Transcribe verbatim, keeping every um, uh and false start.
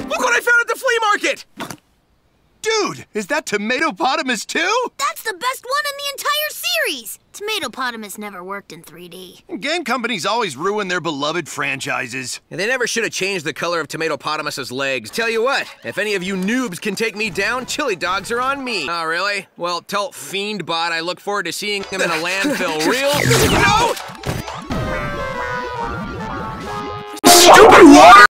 Look what I found at the flea market! Dude, is that Tomatopotamus too? That's the best one in the entire series! Tomatopotamus never worked in three D. Game companies always ruin their beloved franchises. They never should have changed the color of Tomatopotamus's legs. Tell you what, if any of you noobs can take me down, chili dogs are on me. Oh, really? Well, tell Fiendbot I look forward to seeing him in a landfill real... No!